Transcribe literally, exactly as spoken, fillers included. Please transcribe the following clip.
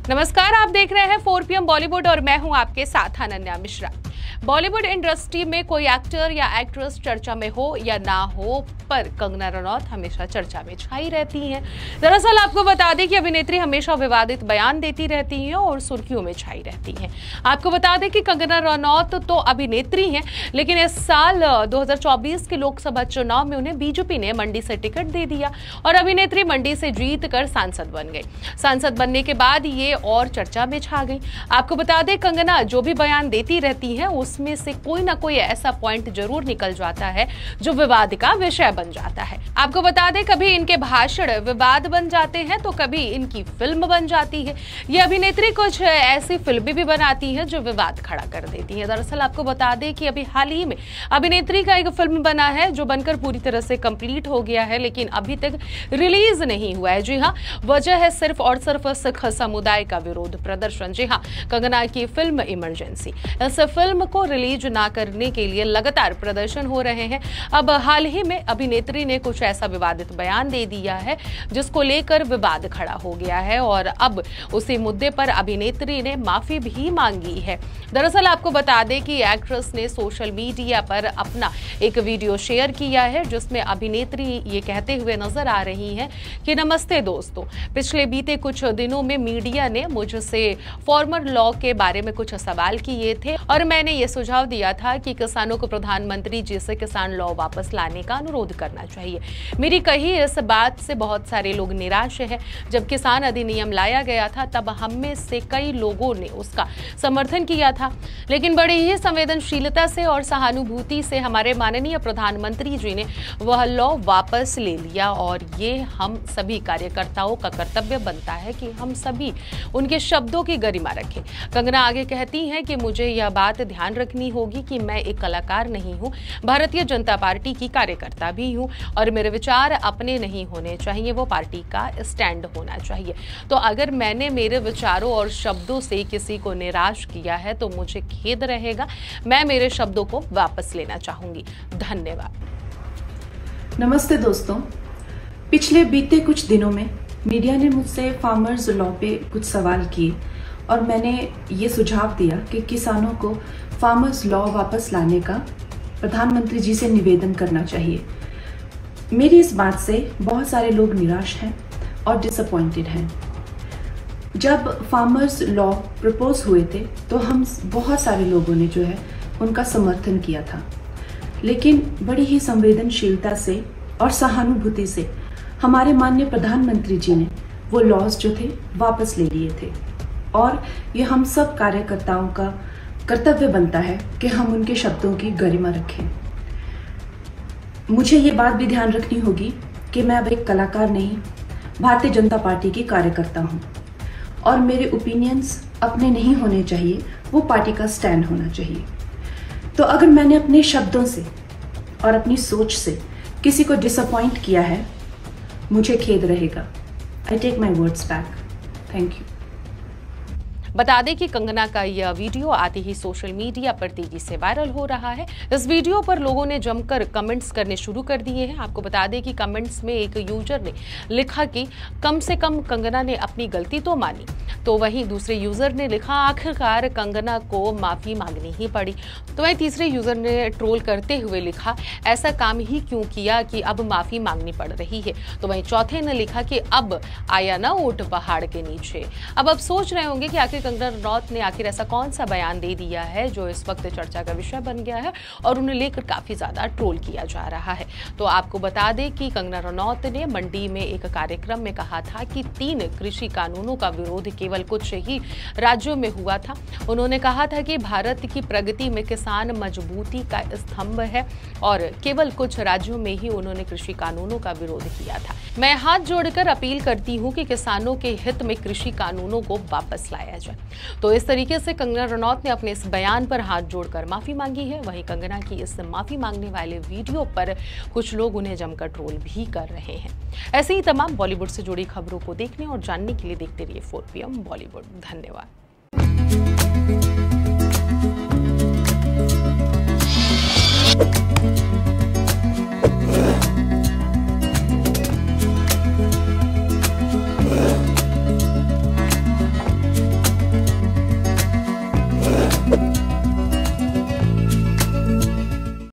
नमस्कार, आप देख रहे हैं फोर पी एम बॉलीवुड और मैं हूं आपके साथ अनन्या मिश्रा। बॉलीवुड इंडस्ट्री में कोई एक्टर या एक्ट्रेस चर्चा में हो या ना हो, पर कंगना रनौत हमेशा चर्चा में छाई रहती हैं। दरअसल आपको बता दें कि अभिनेत्री हमेशा विवादित बयान देती रहती हैं और सुर्खियों में छाई रहती हैं। आपको बता दें कि कंगना रनौत तो अभिनेत्री हैं, लेकिन इस साल दो हज़ार चौबीस के लोकसभा चुनाव में उन्हें बीजेपी ने मंडी से टिकट दे दिया और अभिनेत्री मंडी से जीत कर सांसद बन गई। सांसद बनने के बाद ये और चर्चा में छा गई। आपको बता दें, कंगना जो भी बयान देती रहती है उसमें से कोई ना कोई ऐसा पॉइंट जरूर निकल जाता है जो विवाद का विषय बन जाता है। आपको बता दें, कभी इनके भाषण विवाद बन जाते हैं तो कभी इनकी फिल्म बन जाती है। ये अभिनेत्री कुछ ऐसी फिल्में भी बनाती है जो विवाद खड़ा कर देती है। दरअसल आपको बता दें कि अभी हाल ही में अभिनेत्री का एक फिल्म बना है जो बनकर पूरी तरह से कंप्लीट हो गया है, लेकिन अभी तक रिलीज नहीं हुआ है। जी हाँ, वजह है सिर्फ और सिर्फ सिख समुदाय का विरोध प्रदर्शन। जी हाँ, कंगना की फिल्म इमरजेंसी, इस फिल्म को रिलीज ना करने के लिए लगातार प्रदर्शन हो रहे हैं। अब हाल ही में अभिनेत्री ने कुछ ऐसा विवादित बयान दे दिया है जिसको लेकर विवाद खड़ा हो गया है और अब उसी मुद्दे पर अभिनेत्री ने माफी भी मांगी है। दरअसल आपको बता दें कि एक्ट्रेस ने सोशल मीडिया पर अपना एक वीडियो शेयर किया है जिसमें अभिनेत्री ये कहते हुए नजर आ रही हैं कि नमस्ते दोस्तों, पिछले बीते कुछ दिनों में मीडिया ने मुझसे फार्मर लॉ के बारे में कुछ सवाल किए थे और मैंने ये सुझाव दिया था कि किसानों को प्रधानमंत्री जी से किसान लॉ वापस लाने का अनुरोध करना चाहिए। मेरी कही इस बात से बहुत सारे लोग निराश हैं। जब किसान अधिनियम लाया गया था तब हम में से कई लोगों ने उसका समर्थन किया था, लेकिन बड़ी ही संवेदनशीलता से और सहानुभूति से हमारे माननीय प्रधानमंत्री जी ने वह लॉ वापस ले लिया और ये हम सभी कार्यकर्ताओं का कर्तव्य बनता है कि हम सभी उनके शब्दों की गरिमा रखें। कंगना आगे कहती हैं कि मुझे यह बात ध्यान रखनी होगी कि मैं एक कलाकार नहीं हूं, भारतीय जनता पार्टी की कार्यकर्ता भी हूं और मेरे विचार अपने नहीं होने चाहिए, वो पार्टी का स्टैंड होना चाहिए। तो अगर मैंने मेरे विचारों और शब्दों से किसी को निराश किया है तो मुझे खेद रहेगा। मैं मेरे शब्दों को वापस लेना चाहूंगी। धन्यवाद। नमस्ते दोस्तों, पिछले बीते कुछ दिनों में मीडिया ने मुझसे फार्मर्स लॉ पे कुछ सवाल किए और मैंने ये सुझाव दिया कि किसानों को फार्मर्स लॉ वापस लाने का प्रधानमंत्री जी से निवेदन करना चाहिए। मेरी इस बात से बहुत सारे लोग निराश हैं और डिसअपॉइंटेड हैं। जब फार्मर्स लॉ प्रपोज हुए थे तो हम बहुत सारे लोगों ने जो है उनका समर्थन किया था, लेकिन बड़ी ही संवेदनशीलता से और सहानुभूति से हमारे माननीय प्रधानमंत्री जी ने वो लॉज जो थे वापस ले लिए थे और ये हम सब कार्यकर्ताओं का कर्तव्य बनता है कि हम उनके शब्दों की गरिमा रखें। मुझे ये बात भी ध्यान रखनी होगी कि मैं अब एक कलाकार नहीं, भारतीय जनता पार्टी की कार्यकर्ता हूँ और मेरे ओपिनियंस अपने नहीं होने चाहिए, वो पार्टी का स्टैंड होना चाहिए। तो अगर मैंने अपने शब्दों से और अपनी सोच से किसी को डिसअपॉइंट किया है, मुझे खेद रहेगा। I take my words back. Thank you. बता दें कि कंगना का यह वीडियो आते ही सोशल मीडिया पर तेजी से वायरल हो रहा है। इस वीडियो पर लोगों ने जमकर कमेंट्स करने शुरू कर दिए हैं। आपको बता दें कि कमेंट्स में एक यूजर ने लिखा कि कम से कम कंगना ने अपनी गलती तो मानी, तो वहीं दूसरे यूजर ने लिखा आखिरकार कंगना को माफी मांगनी ही पड़ी। तो वहीं तीसरे यूजर ने ट्रोल करते हुए लिखा ऐसा काम ही क्यों किया कि अब माफी मांगनी पड़ रही है। तो वहीं चौथे ने लिखा कि अब आया ना ऊंट पहाड़ के नीचे। अब आप सोच रहे होंगे कि आखिर कंगना रनौत ने आखिर ऐसा कौन सा बयान दे दिया है जो इस वक्त चर्चा का विषय बन गया है और उन्हें लेकर काफी ज्यादा ट्रोल किया जा रहा है। तो आपको बता दें कि कंगना रनौत ने मंडी में एक कार्यक्रम में कहा था कि तीन कृषि कानूनों का विरोध केवल कुछ ही राज्यों में हुआ था। उन्होंने कहा था कि भारत की प्रगति में किसान मजबूती का स्तंभ है और केवल कुछ राज्यों में ही उन्होंने कृषि कानूनों का विरोध किया था। मैं हाथ जोड़कर अपील करती हूं कि किसानों के हित में कृषि कानूनों को वापस लाया जाए। तो इस तरीके से कंगना रनौत ने अपने इस बयान पर हाथ जोड़कर माफी मांगी है। वहीं कंगना की इस माफी मांगने वाले वीडियो पर कुछ लोग उन्हें जमकर ट्रोल भी कर रहे हैं। ऐसे ही तमाम बॉलीवुड से जुड़ी खबरों को देखने और जानने के लिए देखते रहिए फोर पी एम बॉलीवुड। धन्यवाद।